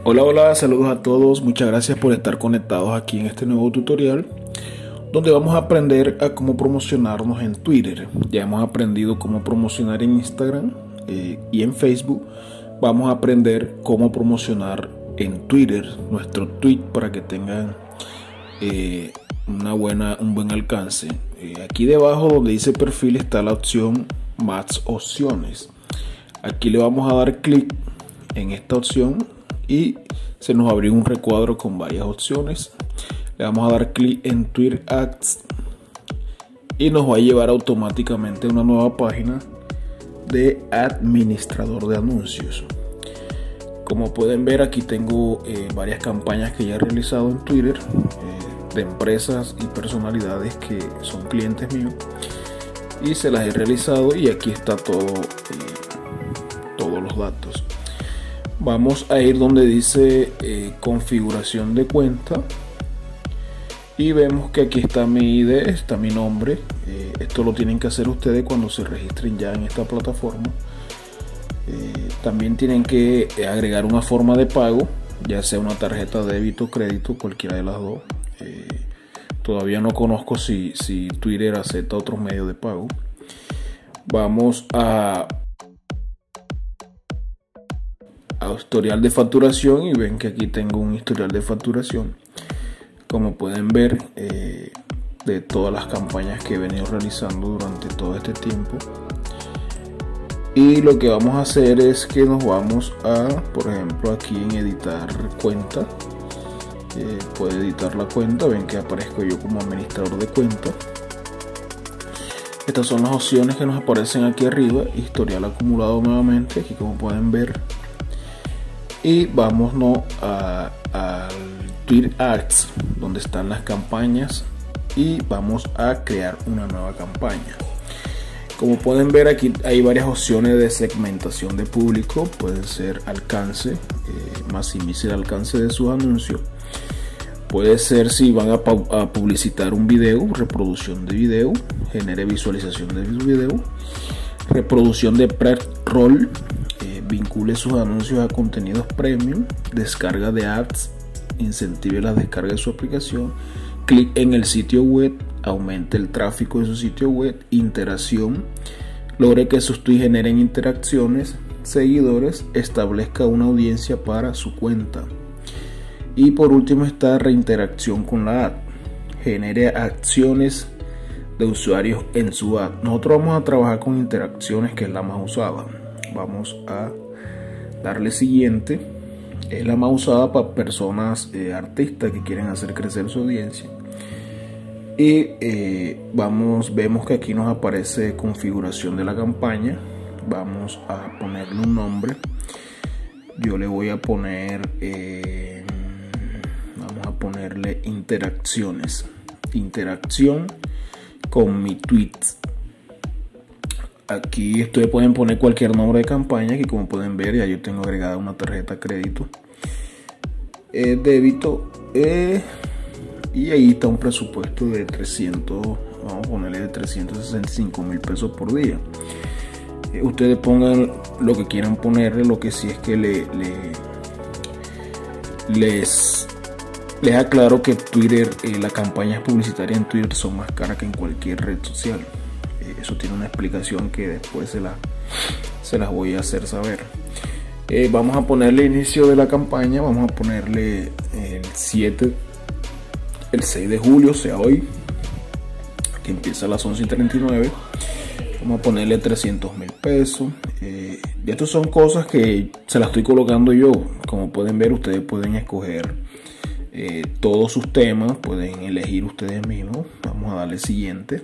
Hola, hola, saludos a todos, muchas gracias por estar conectados aquí en este nuevo tutorial donde vamos a aprender a cómo promocionarnos en Twitter. Ya hemos aprendido cómo promocionar en Instagram y en Facebook. Vamos a aprender cómo promocionar en Twitter nuestro tweet para que tengan un buen alcance. Aquí debajo donde dice perfil está la opción más opciones. Aquí le vamos a dar clic en esta opción y se nos abrió un recuadro con varias opciones. Le vamos a dar clic en Twitter Ads y nos va a llevar automáticamente a una nueva página de administrador de anuncios. Como pueden ver, aquí tengo varias campañas que ya he realizado en Twitter de empresas y personalidades que son clientes míos y se las he realizado, y aquí está todos los datos. Vamos a ir donde dice configuración de cuenta y vemos que aquí está mi ID, está mi nombre. Esto lo tienen que hacer ustedes cuando se registren ya en esta plataforma. También tienen que agregar una forma de pago, ya sea una tarjeta de débito o crédito, cualquiera de las dos. Todavía no conozco si Twitter acepta otros medios de pago. Vamos a historial de facturación y ven que aquí tengo un historial de facturación, como pueden ver, de todas las campañas que he venido realizando durante todo este tiempo. Y lo que vamos a hacer es que nos vamos a, por ejemplo, aquí en editar cuenta, puede editar la cuenta, ven que aparezco yo como administrador de cuenta. Estas son las opciones que nos aparecen aquí arriba, historial acumulado nuevamente, aquí como pueden ver. Y vámonos al Twitter Ads, donde están las campañas, y vamos a crear una nueva campaña. Como pueden ver, aquí hay varias opciones de segmentación de público. Puede ser alcance, maximice el alcance de sus anuncios. Puede ser si van a publicitar un video, reproducción de video, genere visualización de video, reproducción de pre-roll, vincule sus anuncios a contenidos premium, descarga de ads, incentive la descarga de su aplicación, clic en el sitio web, aumente el tráfico de su sitio web, interacción, logre que sus tweets generen interacciones, seguidores, establezca una audiencia para su cuenta. Y por último está reinteracción con la ad, genere acciones de usuarios en su ad. Nosotros vamos a trabajar con interacciones, que es la más usada. Vamos a darle siguiente. Es la más usada para personas artistas que quieren hacer crecer su audiencia. Y vemos que aquí nos aparece configuración de la campaña. Vamos a ponerle un nombre. Yo le voy a poner vamos a ponerle interacciones, interacción con mi tweet. Aquí ustedes pueden poner cualquier nombre de campaña, que como pueden ver ya yo tengo agregada una tarjeta crédito, débito, y ahí está un presupuesto de 300, vamos a ponerle de 365,000 pesos por día. Ustedes pongan lo que quieran ponerle, lo que sí es que les aclaro que Twitter, las campañas publicitarias en Twitter son más caras que en cualquier red social. Eso tiene una explicación que después se las voy a hacer saber. Vamos a ponerle inicio de la campaña, vamos a ponerle el 6 de julio, o sea hoy, que empieza a las 11:39. Vamos a ponerle 300,000 pesos. Y estas son cosas que se las estoy colocando yo. Como pueden ver, ustedes pueden escoger todos sus temas, pueden elegir ustedes mismos. Vamos a darle siguiente.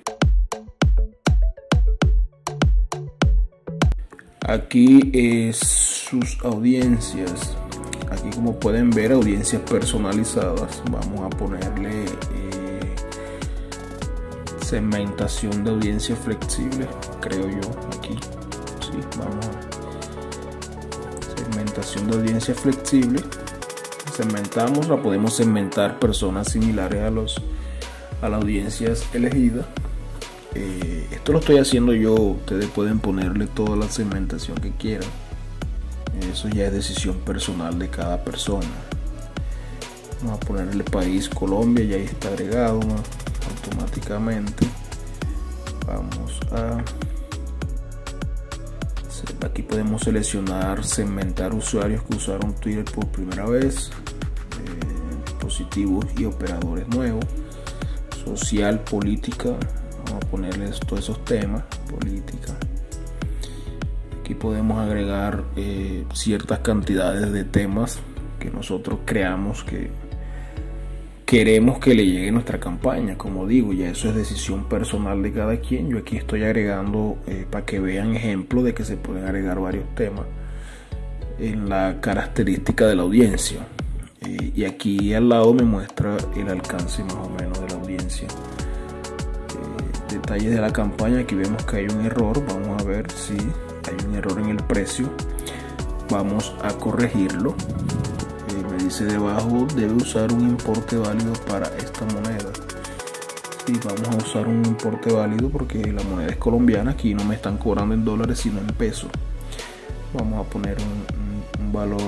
Aquí sus audiencias. Aquí como pueden ver, audiencias personalizadas. Vamos a ponerle segmentación de audiencia flexible, creo yo. Aquí sí, vamos a segmentación de audiencia flexible. Segmentamos, la podemos segmentar personas similares a las audiencias elegidas. Esto lo estoy haciendo yo, ustedes pueden ponerle toda la segmentación que quieran. eso ya es decisión personal de cada persona. Vamos a poner el país Colombia, ya ahí está agregado, ¿no? Automáticamente. Vamos a... Aquí podemos seleccionar segmentar usuarios que usaron Twitter por primera vez, dispositivos y operadores nuevos, social, política. Vamos a ponerles todos esos temas, política. Aquí podemos agregar ciertas cantidades de temas que nosotros creamos que queremos que le llegue nuestra campaña. Como digo, ya eso es decisión personal de cada quien. Yo aquí estoy agregando para que vean ejemplos de que se pueden agregar varios temas en la característica de la audiencia. Y aquí al lado me muestra el alcance más o menos de la audiencia. Detalles de la campaña, aquí vemos que hay un error. Vamos a ver si hay un error en el precio. Vamos a corregirlo. Me dice debajo, debe usar un importe válido para esta moneda. Y vamos a usar un importe válido porque la moneda es colombiana. Aquí no me están cobrando en dólares sino en pesos. Vamos a poner un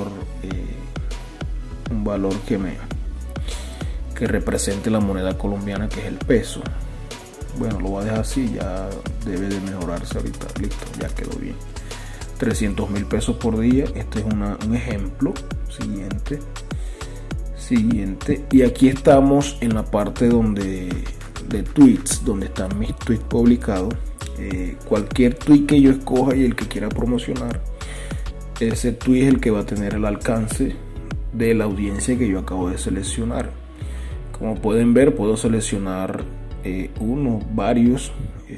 valor que represente la moneda colombiana, que es el peso. Bueno, lo voy a dejar así, ya debe de mejorarse ahorita. Listo, ya quedó bien. 300.000 pesos por día. Este es un ejemplo. Siguiente. Y aquí estamos en la parte de tweets, donde están mis tweets publicados. Cualquier tweet que yo escoja y el que quiera promocionar, ese tweet es el que va a tener el alcance de la audiencia que yo acabo de seleccionar. Como pueden ver, puedo seleccionar uno, varios,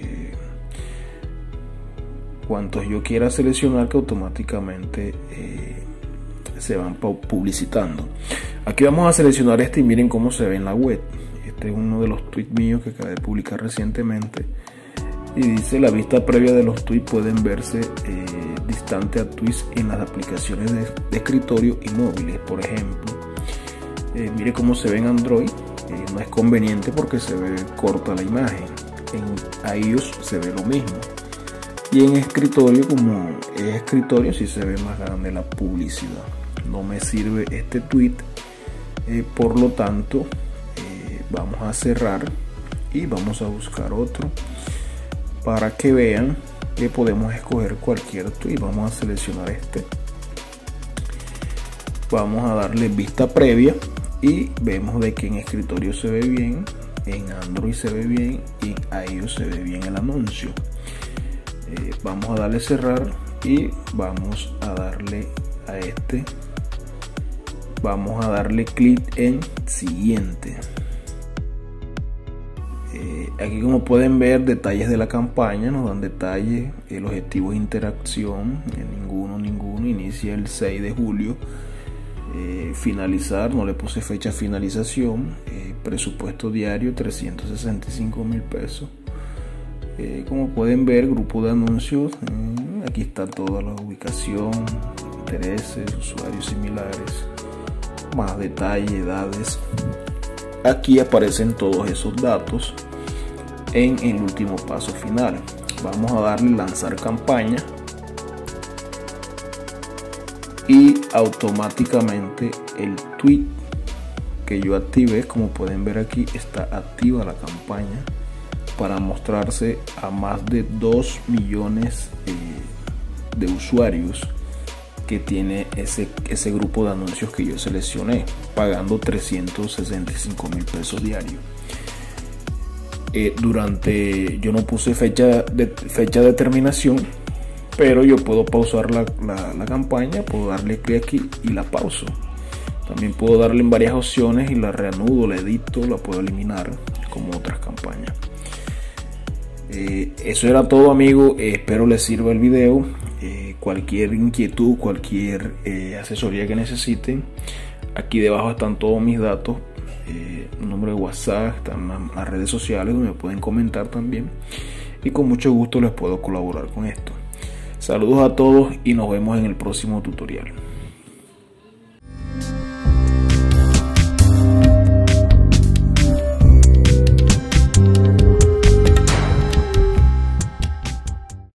cuantos yo quiera seleccionar, que automáticamente se van publicitando. Aquí vamos a seleccionar este y miren cómo se ve en la web. Este es uno de los tweets míos que acabé de publicar recientemente y dice: la vista previa de los tweets pueden verse distante a tweets en las aplicaciones de escritorio y móviles. Por ejemplo, mire cómo se ve en Android. No es conveniente porque se ve corta la imagen. En iOS se ve lo mismo. Y en escritorio, como es escritorio, sí se ve más grande la publicidad. No me sirve este tweet, por lo tanto vamos a cerrar y vamos a buscar otro para que vean que podemos escoger cualquier tweet. Vamos a seleccionar este, vamos a darle vista previa y vemos de que en escritorio se ve bien, en Android se ve bien y en iOS se ve bien el anuncio. Vamos a darle cerrar y vamos a darle a este, vamos a darle clic en siguiente. Aquí, como pueden ver, detalles de la campaña, nos dan detalles, el objetivo de interacción, ninguno, inicia el 6 de julio, finalizar, no le puse fecha de finalización, presupuesto diario 365.000 pesos. Como pueden ver, grupo de anuncios, aquí está toda la ubicación, intereses, usuarios similares, más detalle, edades. Aquí aparecen todos esos datos en el último paso final. Vamos a darle lanzar campaña y automáticamente el tweet que yo activé, como pueden ver aquí, está activa la campaña para mostrarse a más de 2 millones de usuarios que tiene ese grupo de anuncios que yo seleccioné, pagando 365.000 pesos diarios. Yo no puse fecha de terminación, pero yo puedo pausar la campaña, puedo darle clic aquí y la pauso. También puedo darle en varias opciones y la reanudo, la edito, la puedo eliminar como otras campañas. Eso era todo, amigos. Espero les sirva el video. Cualquier inquietud, cualquier asesoría que necesiten, aquí debajo están todos mis datos, número de WhatsApp, están las redes sociales donde me pueden comentar también, y con mucho gusto les puedo colaborar con esto. Saludos a todos y nos vemos en el próximo tutorial.